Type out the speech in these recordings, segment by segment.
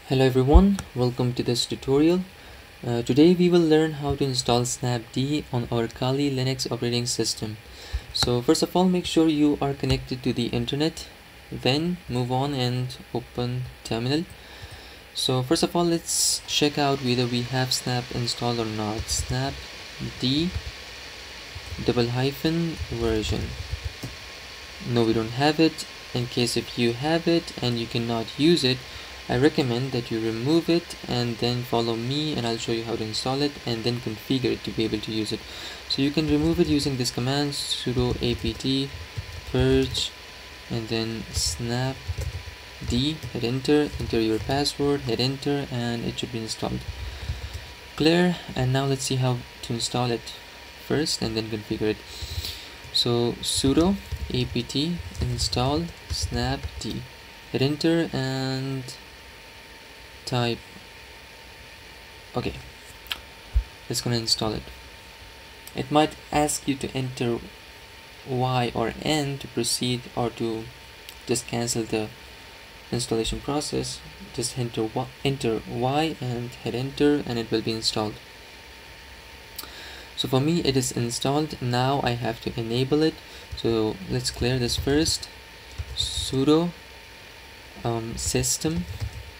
Hello everyone, welcome to this tutorial. Today we will learn how to install snapd on our Kali Linux operating system. So first of all, make sure you are connected to the internet, then move on and open terminal. So first of all, let's check out whether we have snap installed or not. Snapd -version. No, we don't have it. In case if you have it and you cannot use it, I recommend that you remove it and then follow me and I'll show you how to install it and then configure it to be able to use it. So you can remove it using this command, sudo apt purge and then snapd, hit enter your password, hit enter, and it should be installed. Clear. And now let's see how to install it first and then configure it. So sudo apt install snapd, hit enter and type okay. It's gonna install it. It might ask you to enter Y or N to proceed or to just cancel the installation process. Just enter Y and hit enter and it will be installed. So for me it is installed. Now I have to enable it. So let's clear this first. Sudo systemctl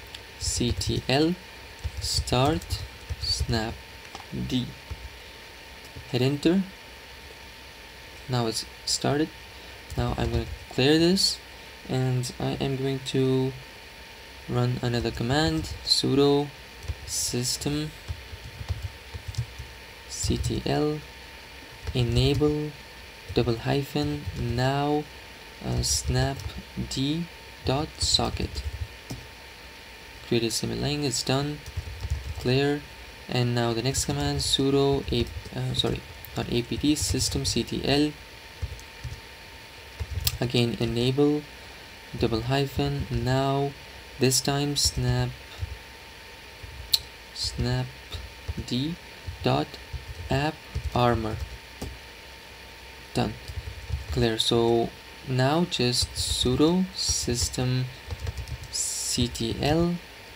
start snapd, hit enter. Now it's started. Now I'm going to clear this and I am going to run another command, sudo systemctl enable now snapd.socket. Create a simplifies, it's done. Clear. And now the next command, sudo apt systemctl, again enable now, this time snapd.apparmor. Done. Clear. So now just sudo systemctl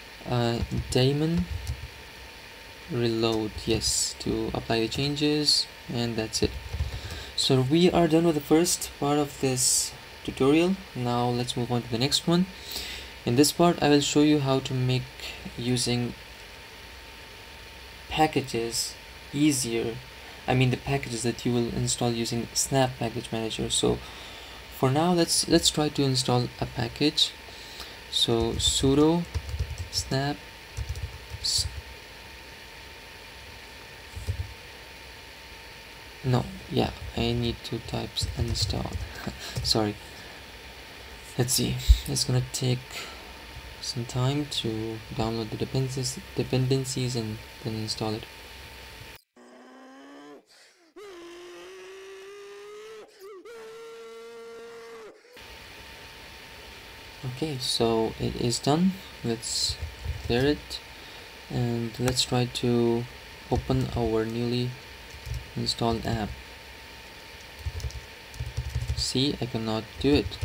daemon-reload, yes, to apply the changes, and that's it. So we are done with the first part of this tutorial. Now let's move on to the next one. In this part I will show you how to make using packages easier. I mean the packages that you will install using Snap Package Manager. So for now let's try to install a package. So sudo snap I need to type install. Sorry. Let's see. It's gonna take some time to download the dependencies and then install it. Okay, so it is done. Let's clear it and let's try to open our newly installed app. See, I cannot do it.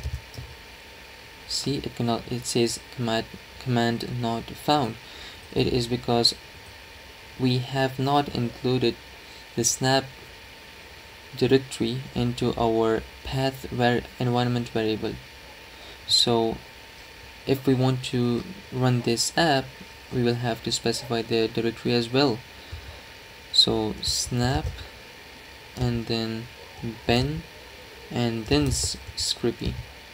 See, it cannot. It says command not found. It is because we have not included the snap directory into our path environment variable. So if we want to run this app, we will have to specify the directory as well. So snap and then ben and then scrcpy.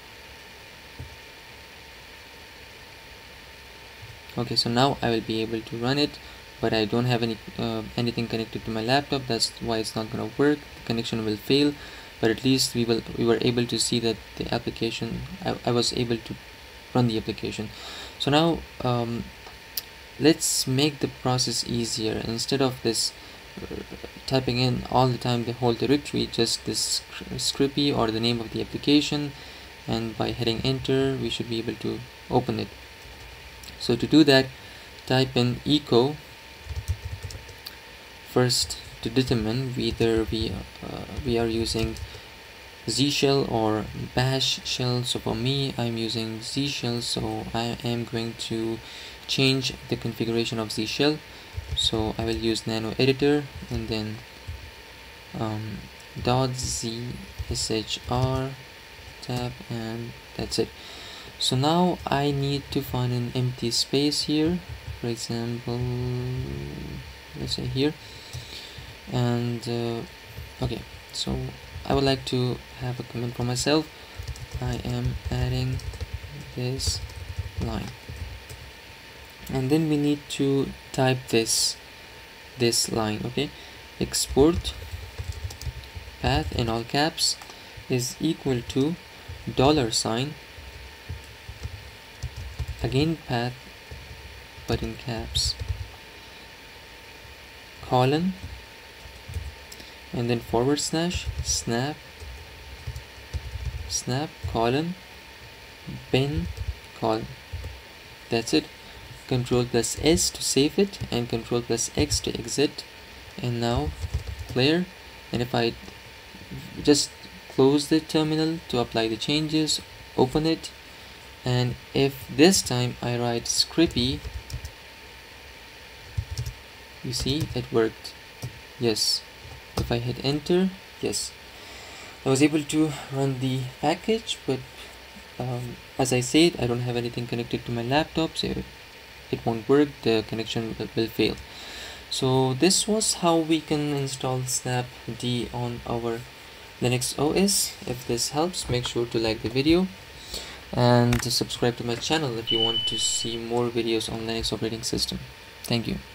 Okay, so now I will be able to run it, but I don't have anything connected to my laptop. That's why it's not gonna work. The connection will fail, but at least we were able to see that the application, I was able to run the application. So now let's make the process easier. Instead of this typing in all the time the whole directory, just this scrcpy or the name of the application, and by hitting enter we should be able to open it. So to do that, type in echo first to determine whether we are using Z shell or bash shell. So for me, I'm using Z shell, so I am going to change the configuration of Z shell. So I will use nano editor and then .zshr tab, and that's it. So now I need to find an empty space here, for example, let's say here, and okay, so I would like to have a comment for myself. I am adding this line, and then we need to type this line. Okay, export path in all caps is equal to $, again path but in caps, colon, and then / snap colon bin colon. That's it. Control+S to save it and Control+X to exit, and now clear. And if I just close the terminal to apply the changes, open it, and if this time I write scrcpy, you see it worked. Yes. If I hit enter, yes, I was able to run the package, but as I said, I don't have anything connected to my laptop, so it won't work. The connection will fail. So this was how we can install snapd on our Linux OS. If this helps, make sure to like the video and subscribe to my channel if you want to see more videos on Linux operating system. Thank you.